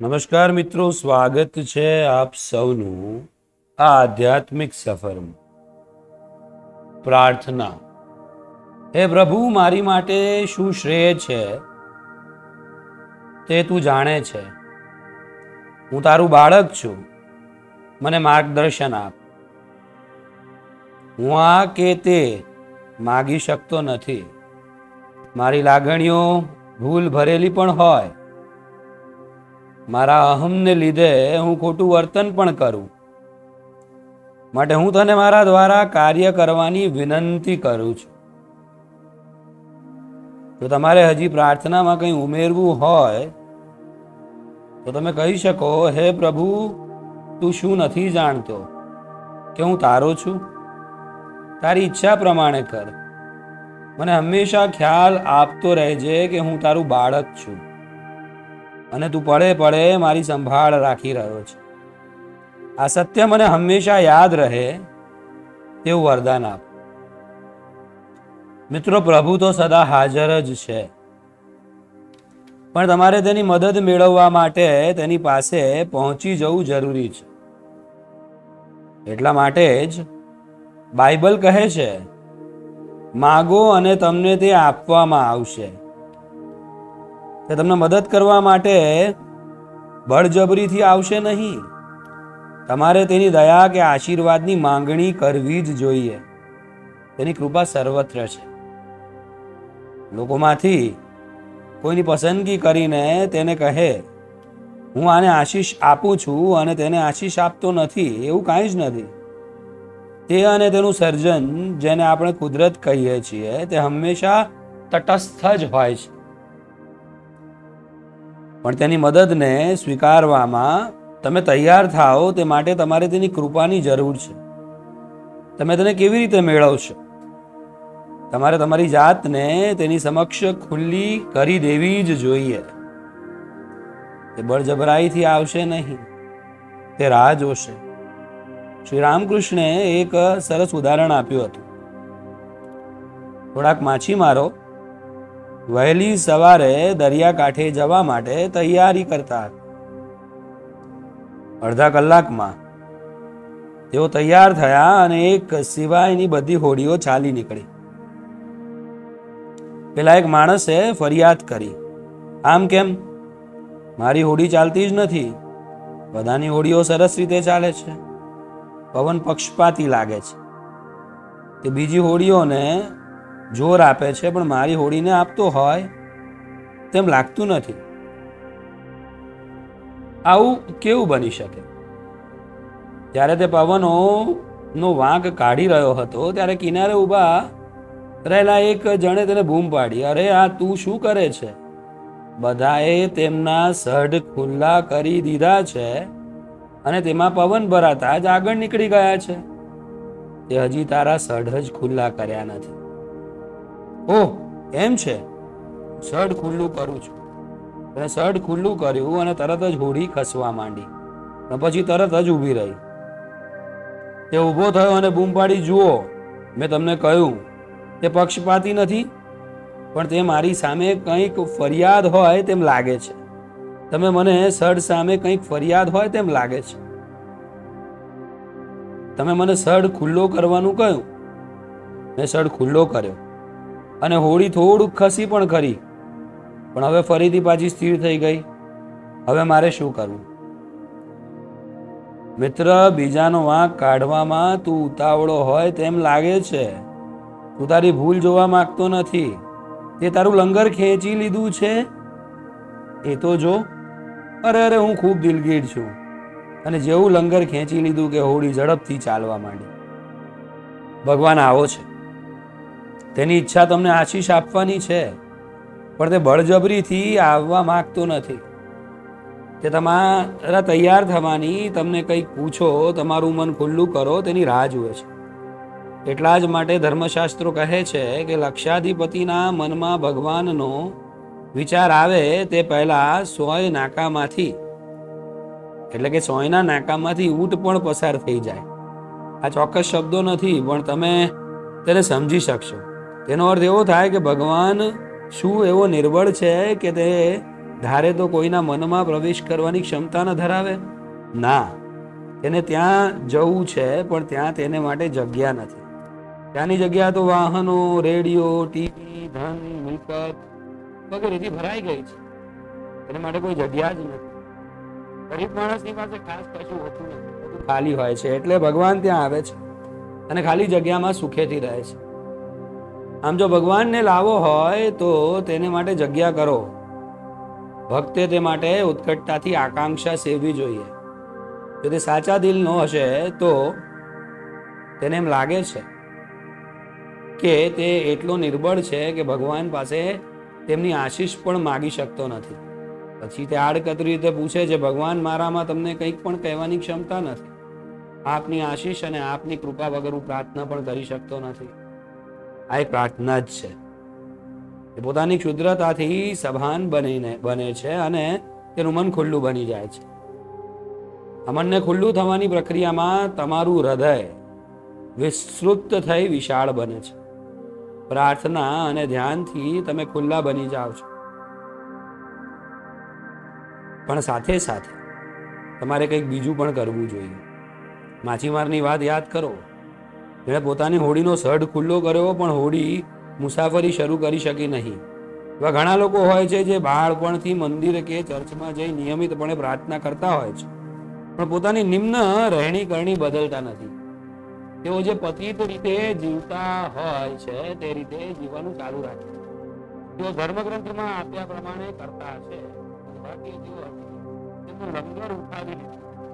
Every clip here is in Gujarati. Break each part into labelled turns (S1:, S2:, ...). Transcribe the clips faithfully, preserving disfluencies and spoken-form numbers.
S1: नमस्कार मित्रों, स्वागत है आप सौनु आ आध्यात्मिक सफर में। प्रार्थना। हे प्रभु, मारी माटे शू श्रेय छे ते तू जाने छे। हूँ तारू बाळक छू, मने मार्गदर्शन आप। हूँ आ के ते मागी शकतो नथी। मारी लागणीओ भूल भरेली पण होय। मारा अहम ने लीधे हूँ खोटू वर्तन पण करूं, माटे हूँ तने मारा द्वारा कार्य करवानी विनंती करूं छुं। तो तमारे हजी प्रार्थना में कहीं उमेरवू होय तो तमे कही शको, हे प्रभु, तू शू नथी जाणतो के हूँ तारो छुं। तारी इच्छा प्रमाणे कर। मने हमेशा ख्याल आपतो रहेजे के हूँ तारू बाळक छुं अने तू पड़े पड़े मारी संभाळ राखी रह्यो छे। आ सत्य मने हमेशा याद रहे तेवुं वरदान आप। मित्रों, प्रभु तो सदा हाजर ज छे, पण तमारे तेनी मदद मेळववा माटे तेनी पासे पहोंची जवुं जरूरी छे। એટલા માટે જ બાઇબલ કહે છે, માગો અને તમને તે આપવામાં આવશે। તે તમને મદદ કરવા માટે બળજબરીથી આવશે નહીં। તમારે તેની દયા કે આશીર્વાદની માંગણી કરવી જ જોઈએ। તેની કૃપા સર્વત્ર છે। લોકોમાંથી કોઈની પસંદગી કરીને તેને કહે, હું આને આશીષ આપું છું અને તેને આશીષ આપતો નથી, એવું કાંઈ જ નથી। તે અને તેનું સર્જન, જેને આપણે કુદરત કહીએ છીએ, તે હંમેશા તટસ્થ જ હોય છે। પણ તેની મદદને સ્વીકારવામાં તમે તૈયાર થાઓ તે માટે તમારે તેની કૃપાની જરૂર છે। તમે તેને કેવી રીતે મેળવશો? તમારે તમારી જાતને તેની સમક્ષ ખુલ્લી કરી દેવી જ જોઈએ। તે બળજબરાઈથી આવશે નહીં, તે રાહ જોશે। શ્રી રામકૃષ્ણે એક સરસ ઉદાહરણ આપ્યું હતું। થોડાક માછીમારો વહેલી સવારે દરિયાકાંઠે જવા માટે તૈયારી કરતા હતા। અડધા કલાકમાં તેઓ તૈયાર થયા અને એક સિવાયની બધી હોડીઓ ચાલી નીકળી। પેલા એક માણસે ફરિયાદ કરી, આમ કેમ? મારી હોડી ચાલતી જ નથી। બધાની હોડીઓ સરસ રીતે ચાલે છે। પવન પક્ષપાતી લાગે છે। તે બીજી હોડીઓને જોર આપે છે, પણ મારી હોડીને આપતો હોય તેમ લાગતું નથી। આવું કેવું બની શકે? જ્યારે તે પવનોનો વાંક કાઢી રહ્યો હતો ત્યારે કિનારે ઊભા રહેલા એક જણે તેને બૂમ પાડી, અરે આ તું શું કરે છે? બધાએ તેમના સઢ ખુલ્લા કરી દીધા છે અને તેમાં પવન ભરાતા જ આગળ નીકળી ગયા છે। તે હજી તારા સઢ જ ખુલ્લા કર્યા નથી। ઓહ, એમ છે? સઢ ખુલ્લું કરું છું। અને સઢ ખુલ્લું કર્યું અને તરત જ હોડી ખસવા માંડી અને પછી તરત જ ઊભી રહી। તે ઊભો થયો અને બૂમ પાડી, જુઓ, મેં તમને કહ્યું તે પક્ષપાતી નથી, પણ તે મારી સામે કંઈક ફરિયાદ હોય તેમ લાગે છે। તમે મને સઢ સામે કંઈક ફરિયાદ હોય તેમ લાગે છે। તમે મને સઢ ખુલ્લો કરવાનું કહ્યું, મેં સઢ ખુલ્લો કર્યો અને હોડી થોડુંક ખસી પણ ખરી, પણ હવે ફરીથી પાછી સ્થિર થઈ ગઈ। હવે મારે શું કરવું? મિત્ર, બીજાનો વાંક કાઢવામાં તું ઉતાવળો હોય તેમ લાગે છે। તું તારી ભૂલ જોવા માંગતો નથી। તે તારું લંગર ખેંચી લીધું છે એ તો જો। અરે અરે હું ખૂબ દિલગીર છું। અને જેવું લંગર ખેંચી લીધું કે હોડી ઝડપથી ચાલવા માંડી। ભગવાન આવો છે। તેની ઈચ્છા તમને આશીષ આપવાની છે, પણ તે બળજબરીથી આવવા માંગતો નથી। તે તમારા તૈયાર થવાની, તમને કંઈક પૂછો, તમારું મન ખુલ્લું કરો તેની રાહ જુએ છે। એટલા જ માટે ધર્મશાસ્ત્રો કહે છે કે લક્ષાધિપતિના મનમાં ભગવાનનો વિચાર આવે તે પહેલા સોય નાકામાંથી, એટલે કે સોયના નાકામાંથી ઊંટ પણ પસાર થઈ જાય। આ ચોક્કસ શબ્દો નથી, પણ તમે તેને સમજી શકશો। તેનો અર્થ એવો થાય કે ભગવાન શું એવો નિર્બળ છે કે તે ધારે તો કોઈના મનમાં પ્રવેશ કરવાની ક્ષમતા ન ધરાવે? ના, તેને ત્યાં જવું છે, પણ ત્યાં તેને માટે જગ્યા નથી. ત્યાંની જગ્યા તો વાહનો, રેડિયો, ટીવી, ધન, મિલકત વગેરેથી ભરાઈ ગઈ છે. તેને માટે કોઈ જગ્યા જ નથી. ગરીબ માણસની પાસે ખાસ કશું હોતું નથી, બધું ખાલી હોય છે. એટલે ભગવાન ત્યાં આવે છે અને ખાલી જગ્યામાં સુખેથી રહે છે. આમ જો ભગવાનને લાવો હોય તો તેને માટે જગ્યા કરો. ભક્તે તે માટે ઉત્કટતાથી આકાંક્ષા સેવવી જોઈએ. જો તે સાચા દિલનો હશે તો તેને એમ લાગે છે કે તે એટલો નિર્બળ છે કે ભગવાન પાસે તેમની આશીષ પણ માગી શકતો નથી. પછી તે આડકતરી રીતે પૂછે છે, ભગવાન, મારામાં તમને કંઈક પણ કહેવાની ક્ષમતા નથી. આપની આશીષ અને આપની કૃપા વગર હું પ્રાર્થના પણ કરી શકતો નથી. આ એક પ્રાર્થના જ છે. એ પોતાની ક્ષુદ્રતાથી સભાન બનીને બને છે અને તેનું મન ખુલ્લું બની જાય છે. આ મનને ખુલ્લું થવાની પ્રક્રિયામાં તમારું હૃદય વિસ્તૃત થઈ વિશાળ બને છે. પ્રાર્થના અને ધ્યાનથી તમે ખુલ્લા બની જાઓ છો. પણ સાથે સાથે તમારે કંઈક બીજું પણ કરવું જોઈએ. માછીમારની વાત યાદ કરો. તેણે પોતાની હોડીનો સઢ ખુલ્લો કર્યો, પણ હોડી મુસાફરી શરૂ કરી શકી નહીં. એવા ઘણા લોકો હોય છે જે બાળપણથી મંદિર કે ચર્ચમાં જઈ નિયમિતપણે પ્રાર્થના કરતા હોય છે, પણ પોતાની નિમ્ન રહેણી કરણી બદલતા નથી. તેઓ જે પતિત રીતે જીવતા હોય છે તે રીતે જીવવાનું ચાલુ રાખે છે. તેઓ ધર્મગ્રંથમાં આપ્યા પ્રમાણે કરતા હશે, બાકી તેઓ તેમનું લંગર ઉઠાવી લીધું.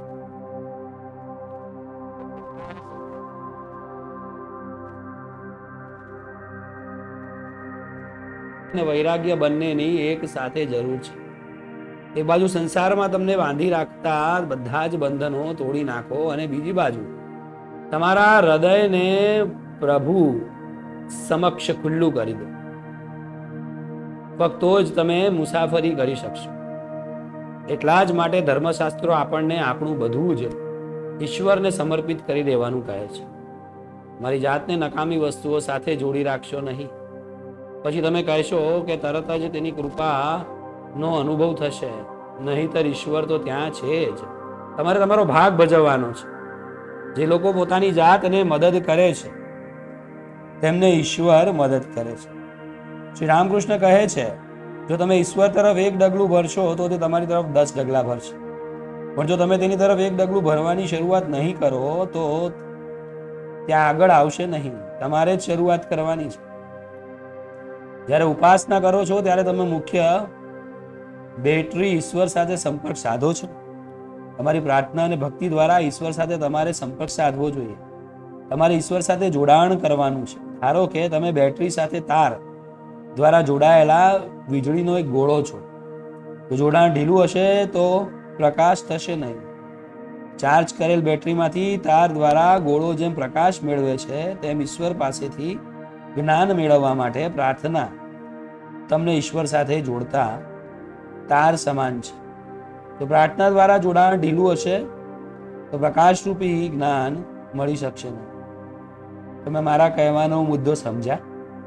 S1: વૈરાગ્ય બંનેની એક સાથે જરૂર છે. એક બાજુ સંસારમાં તમને બાંધી રાખતા બધા જ બંધનો તોડી નાખો અને બીજી બાજુ તમારા હૃદયને પ્રભુ સમક્ષ ખુલ્લું કરી દો. ફક્ત તો જ તમે મુસાફરી કરી શકશો. એટલા જ માટે ધર્મશાસ્ત્રો આપણને આપણું બધું જ ઈશ્વરને સમર્પિત કરી દેવાનું કહે છે. મારી જાતને નકામી વસ્તુઓ સાથે જોડી રાખશો નહીં. પછી તમે કહેશો કે તરત જ તેની કૃપાનો અનુભવ થશે. નહીંતર ઈશ્વર તો ત્યાં છે જ. તમારે તમારો ભાગ ભજવવાનો છે. જે લોકો પોતાની જાતને મદદ કરે છે તેમને ઈશ્વર મદદ કરે છે. શ્રી રામકૃષ્ણ કહે છે, જો તમે ઈશ્વર તરફ એક ડગલું ભરશો તો તે તમારી તરફ દસ ડગલા ભરશે. પણ જો તમે તેની તરફ એક ડગલું ભરવાની શરૂઆત નહીં કરો તો ત્યાં આગળ આવશે નહીં. તમારે જ શરૂઆત કરવાની છે. જ્યારે ઉપાસના કરો છો ત્યારે તમે મુખ્ય બેટરી ઈશ્વર સાથે સંપર્ક સાધો છો. તમારી પ્રાર્થના અને ભક્તિ દ્વારા ઈશ્વર સાથે તમારે સંપર્ક સાધવો જોઈએ. તમારે ઈશ્વર સાથે જોડાણ કરવાનું છે. ધારો કે તમે બેટરી સાથે તાર દ્વારા જોડાયેલા વીજળીનો એક ગોળો છો. જો જોડાણ ઢીલું હશે તો પ્રકાશ થશે નહીં. ચાર્જ કરેલ બેટરીમાંથી તાર દ્વારા ગોળો જેમ પ્રકાશ મેળવે છે તેમ ઈશ્વર પાસેથી જ્ઞાન મેળવવા માટે પ્રાર્થના તમને ઈશ્વર સાથે જોડતા તાર સમાન છે. તો પ્રાર્થના દ્વારા જોડાણ ઢીલું હશે તો પ્રકાશરૂપી જ્ઞાન મળી શકશે નહીં. તમે મારા કહેવાનો મુદ્દો સમજ્યા?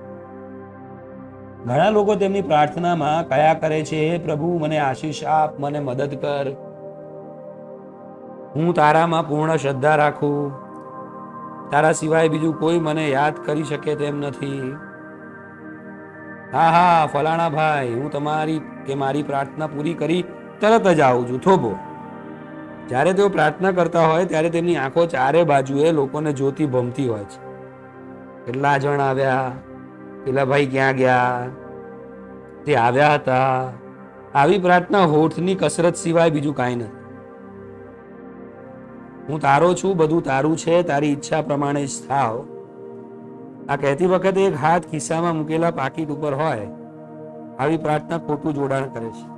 S1: ઘણા લોકો તેમની પ્રાર્થનામાં કયા કરે છે, હે પ્રભુ, મને આશીષ આપ, મને મદદ કર, હું તારામાં પૂર્ણ શ્રદ્ધા રાખું, તારા સિવાય બીજું કોઈ મને યાદ કરી શકે તેમ નથી. હા હા ફલાણા ભાઈ, હું તમારી કે મારી પ્રાર્થના પૂરી કરી તરત જ આવું છું, થોભો. જ્યારે તેઓ પ્રાર્થના કરતા હોય ત્યારે તેમની આંખો ચારે બાજુએ લોકોને જોતી ભમતી હોય છે. કેટલા જણ આવ્યા, પેલા ભાઈ ક્યાં ગયા, તે આવ્યા હતા. આવી પ્રાર્થના હોઠની કસરત સિવાય બીજું કાંઈ નથી. હું તારો છું, બધું તારું છે, તારી ઈચ્છા પ્રમાણે જ થાવ. આ કહેતી વખતે એક હાથ ખિસ્સામાં મૂકેલા પાકીટ ઉપર હોય આવી પ્રાર્થના ખોટું જોડાણ કરે છે.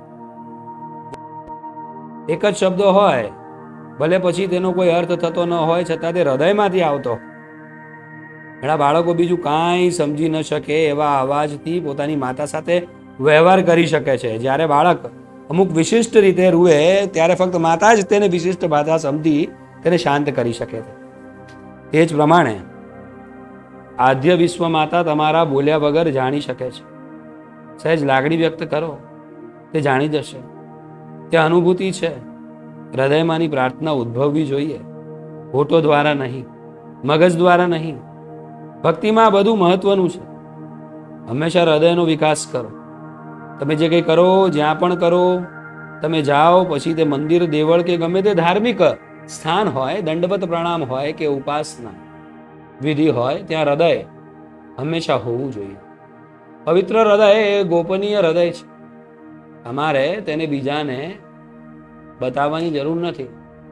S1: એક જ શબ્દો હોય, ભલે પછી તેનો કોઈ અર્થ થતો ન હોય, છતાં તે હૃદયમાંથી આવતો. ઘણા બાળકો બીજું કાંઈ સમજી ન શકે એવા અવાજથી પોતાની માતા સાથે વ્યવહાર કરી શકે છે. જ્યારે બાળક અમુક વિશિષ્ટ રીતે રૂએ ત્યારે ફક્ત માતા જ તેને વિશિષ્ટ ભાષા સમજી તેને શાંત કરી શકે છે. તે જ પ્રમાણે આદ્ય વિશ્વ માતા તમારા બોલ્યા વગર જાણી શકે છે. સહેજ લાગણી વ્યક્ત કરો, તે જાણી જશે. તે અનુભૂતિ છે. હૃદયમાંની પ્રાર્થના ઉદ્ભવવી જોઈએ, હોઠો દ્વારા નહીં, મગજ દ્વારા નહીં. ભક્તિમાં આ બધું મહત્વનું છે. હંમેશા હૃદયનો વિકાસ કરો. તમે જે કંઈ કરો, જ્યાં પણ કરો, તમે જાઓ પછી તે મંદિર, દેવળ કે ગમે તે ધાર્મિક સ્થાન હોય, દંડવત પ્રણામ હોય કે ઉપાસના વિધિ હોય, ત્યાં હૃદય હંમેશા હોવું જોઈએ. પવિત્ર હૃદય એ ગોપનીય હૃદય છે. અમારે તેને બીજાને બતાવવાની જરૂર નથી.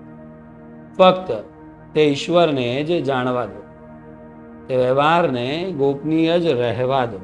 S1: ફક્ત તે ઈશ્વરને જ જાણવા દો. તે વ્યવહારને ગોપનીય જ રહેવા દો.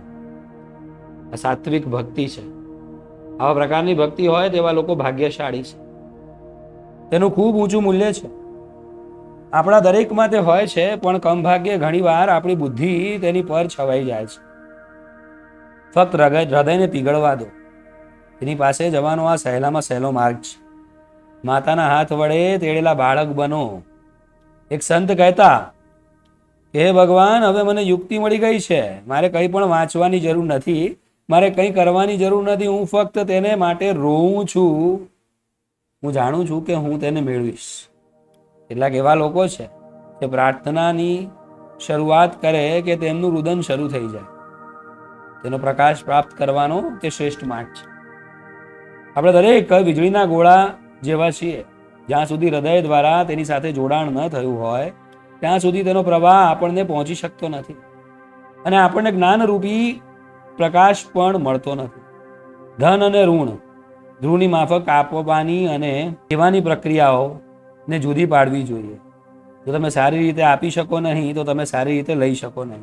S1: આ સાત્વિક ભક્તિ છે. આવા પ્રકારની ભક્તિ હોય તેવા લોકો ભાગ્યશાળી છે. તેનું ખૂબ ઊંચું મૂલ્ય છે. આપણા દરેકમાં તે હોય છે, પણ કમ ભાગ્યે ઘણીવાર આપણી બુદ્ધિ તેની પર છવાઈ જાય છે. ફક્ત હૃદયને પીગળવા દો. તેની પાસે જવાનો આ સહેલામાં સહેલો માર્ગ છે. માતાના હાથ વડે તેડેલા બાળક બનો. એક સંત કહેતા કે હે ભગવાન, હવે મને યુક્તિ મળી ગઈ છે. મારે કંઈ પણ વાંચવાની જરૂર નથી, મારે કંઈ કરવાની જરૂર નથી. હું ફક્ત તેને માટે રોઉં છું. હું જાણું છું કે હું તેને મેળવીશ. કેટલાક એવા લોકો છે કે પ્રાર્થનાની શરૂઆત કરે કે તેમનું રુદન શરૂ થઈ જાય. તેનો પ્રકાશ પ્રાપ્ત કરવાનો તે શ્રેષ્ઠ માર્ગ છે. આપણે દરેક વીજળીના ગોળા જેવા છીએ. જ્યાં સુધી હૃદય દ્વારા તેની સાથે જોડાણ ન થયું હોય ત્યાં સુધી તેનો પ્રવાહ આપણને પહોંચી શકતો નથી, અને આપણને જ્ઞાનરૂપી પ્રકાશ પણ મળતો નથી. ધન અને ઋણ, ધ્રુવની માફક આપવાની અને લેવાની પ્રક્રિયાઓને જુદી પાડવી જોઈએ. જો તમે સારી રીતે આપી શકો નહીં તો તમે સારી રીતે લઈ શકો નહીં.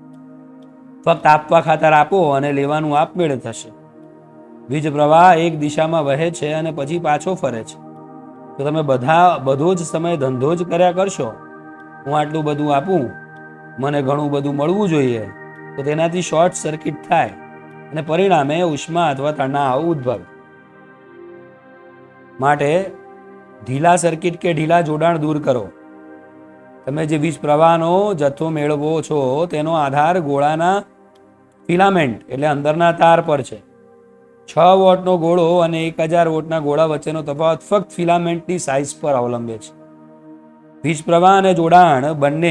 S1: ફક્ત આપવા ખાતર આપો અને લેવાનું આપમેળે થશે. વીજ પ્રવાહ એક દિશામાં વહે છે અને પછી પાછો ફરે છે. તો તમે બધા બધો જ સમય ધંધો જ કર્યા કરશો, હું આટલું બધું આપું, મને ઘણું બધું મળવું જોઈએ, તો તેનાથી શોર્ટ સર્કિટ થાય અને પરિણામે ઉષ્મા અથવા તણાવ ઉદ્ભવે. માટે ઢીલા સર્કિટ કે ઢીલા જોડાણ દૂર કરો. તમે જે વીજ પ્રવાહનો જથ્થો મેળવો છો તેનો આધાર ગોળાના ફિલામેન્ટ એટલે અંદરના તાર પર છે. છ વોટનો ગોળો અને એક હજાર વોટના ગોળા વચ્ચેનો તફાવત ફક્ત ફિલામેન્ટની સાઇઝ પર અવલંબે છે. વીજ પ્રવાહ અને જોડાણ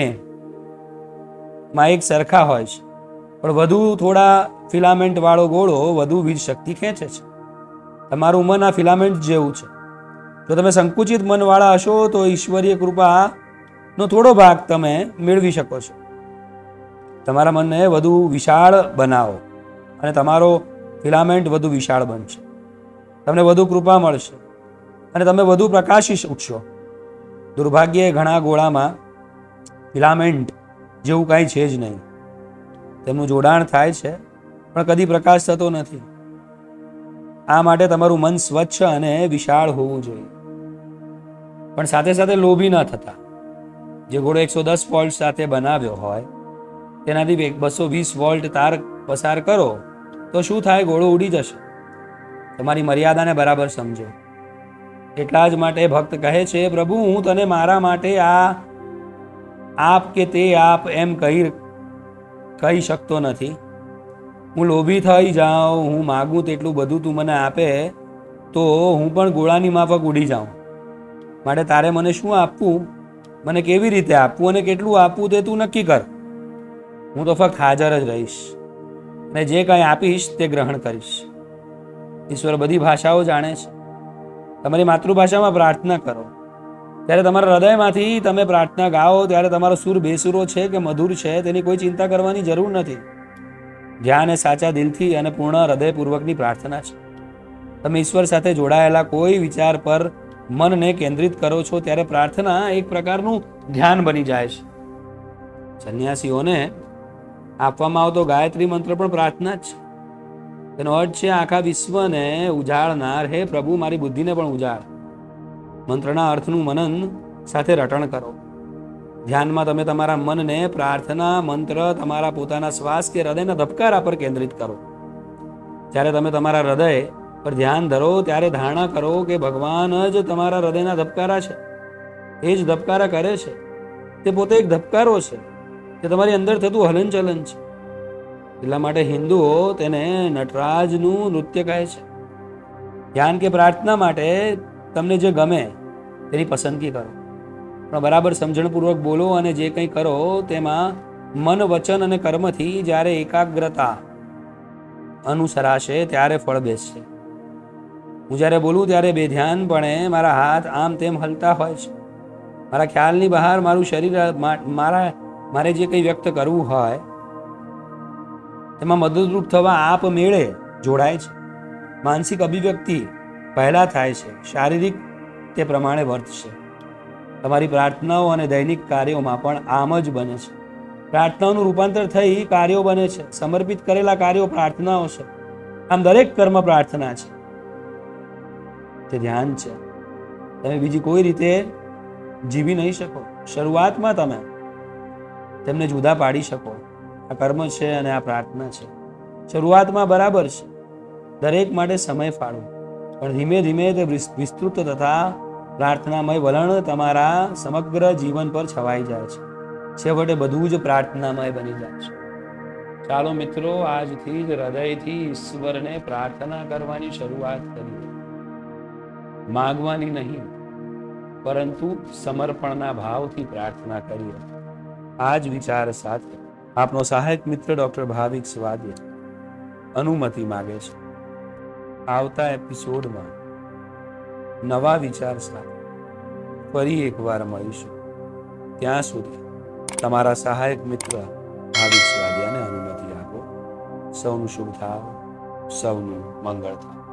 S1: બંનેમાં એક સરખા હોય છે, પણ વધુ થોડા ફિલામેન્ટ વાળો ગોળો વધુ વીજ શક્તિ ખેંચે છે. તમારું મન આ ફિલામેન્ટ જેવું છે. જો તમે સંકુચિત મનવાળા હશો તો ઈશ્વરીય કૃપાનો થોડો ભાગ તમે મેળવી શકો છો. તમારા મનને વધુ વિશાળ બનાવો અને તમારો ફિલામેન્ટ વધુ વિશાળ બનશે. તમને વધુ કૃપા મળશે અને તમે વધુ પ્રકાશી ઉઠશો. દુર્ભાગ્યે ઘણા ગોળામાં ફિલામેન્ટ જેવું કાંઈ છે જ નહીં. તેમનું જોડાણ થાય છે પણ કદી પ્રકાશ થતો નથી. આ માટે તમારું મન સ્વચ્છ અને વિશાળ હોવું જોઈએ, પણ સાથે સાથે લોભી ન થતા. જે ગોળો એકસો દસ વોલ્ટ સાથે બનાવ્યો હોય તેનાથી બસો વીસ વોલ્ટ તાર પસાર કરો તો શું થાય? ગોળો ઉડી જશે. તમારી મર્યાદાને બરાબર સમજો. એટલા જ માટે ભક્ત કહે છે, પ્રભુ હું તને મારા માટે આ આપ કે તે આપ એમ કહી કહી શકતો નથી. હું લોભી થઈ જાઉં, હું માગું તેટલું બધું તું મને આપે તો હું પણ ગોળાની માફક ઉડી જાઉં. માટે તારે મને શું આપવું, મને કેવી રીતે આપવું અને કેટલું આપવું તે તું નક્કી કર. હું તો ફક્ત હાજર જ રહીશ અને જે કાંઈ આપીશ તે ગ્રહણ કરીશ. ઈશ્વર બધી ભાષાઓ જાણે છે. તમારી માતૃભાષામાં પ્રાર્થના કરો. ત્યારે તમારા હૃદયમાંથી તમે પ્રાર્થના ગાઓ ત્યારે તમારો સુર બેસુરો છે કે મધુર છે તેની કોઈ ચિંતા કરવાની જરૂર નથી. ધ્યાન એ સાચા દિલથી અને પૂર્ણ હૃદયપૂર્વકની પ્રાર્થના છે. તમે ઈશ્વર સાથે જોડાયેલા કોઈ વિચાર પર મનને કેન્દ્રિત કરો છો ત્યારે પ્રાર્થના એક પ્રકારનું ધ્યાન બની જાય છે. સંન્યાસીઓને આપવામાં આવતો ગાયત્રી મંત્ર પણ પ્રાર્થના જ છે. તેનો અર્થ છે આખા વિશ્વને ઉજાળનાર હે પ્રભુ મારી બુદ્ધિને પણ ઉજાળ. મંત્રના અર્થનું મનન સાથે રટણ કરો. ધ્યાનમાં તમે તમારા મનને પ્રાર્થના મંત્ર તમારા પોતાના શ્વાસ કે હૃદયના ધબકારા પર કેન્દ્રિત કરો. જ્યારે તમે તમારા હૃદય પર ધ્યાન ધરો ત્યારે ધારણા કરો કે ભગવાન જ તમારા હૃદયના ધબકારા છે. એ જ ધબકારા કરે છે. તે પોતે એક ધબકારો છે. તે તમારી અંદર થતું હલનચલન છે. એટલા માટે હિન્દુઓ તેને નટરાજનું નૃત્ય કહે છે. ધ્યાન કે પ્રાર્થના માટે તમને જે ગમે તેની પસંદગી કરો, પણ બરાબર સમજણપૂર્વક બોલો અને જે કંઈ કરો તેમાં મન, વચન અને કર્મથી જ્યારે એકાગ્રતા અનુસરાશે ત્યારે ફળ બેસશે. હું જ્યારે બોલું ત્યારે બેધ્યાનપણે મારા હાથ આમ તેમ હલતા હોય છે. મારા ખ્યાલની બહાર મારું શરીર મારા મારે જે કંઈ વ્યક્ત કરવું હોય તેમાં મદદરૂપ થવા આપમેળે જોડાય છે. માનસિક અભિવ્યક્તિ પહેલા થાય છે, શારીરિક તે પ્રમાણે વર્તશે. તમારી પ્રાર્થનાઓ અને દૈનિક કાર્યોમાં પણ આમ જ બને છે. પ્રાર્થનાઓનું રૂપાંતર થઈ કાર્યો બને છે. સમર્પિત કરેલા કાર્યો પ્રાર્થનાઓ છે. આમ દરેક કર્મ પ્રાર્થના છે, તે ધ્યાન છે. તમે બીજી કોઈ રીતે જીવી નહીં શકો. શરૂઆતમાં તમે તેમને જુદા પાડી શકો. આ કર્મ છે અને આ પ્રાર્થના છે. શરૂઆતમાં બરાબર છે, દરેક માટે સમય ફાળવો, પણ ધીમે ધીમે તે વિસ્તૃત તથા પ્રાર્થનામય વલણ તમારા સમગ્ર જીવન પર છવાઈ જાય છે. છેવટે બધું જ પ્રાર્થનામય બની જાય છે. ચાલો મિત્રો, આજથી જ હૃદયથી ઈશ્વરને પ્રાર્થના કરવાની શરૂઆત કરીએ. માગવાની નહીં, પરંતુ સમર્પણના ભાવથી પ્રાર્થના કરીએ. આ જ વિચાર સાથે આપનો સહાયક મિત્ર ડોક્ટર ભાવિક સ્વાદે અનુમતિ માગે છે. આવતા એપિસોડમાં નવા વિચાર સાથે ફરી એકવાર મળીશું. ત્યાં સુધી તમારા સહાયક મિત્ર ભાવિક સ્વાદિયાને અનુમતિ આપો. સૌનું શુભ થાવ, સૌનું મંગળ થાવ.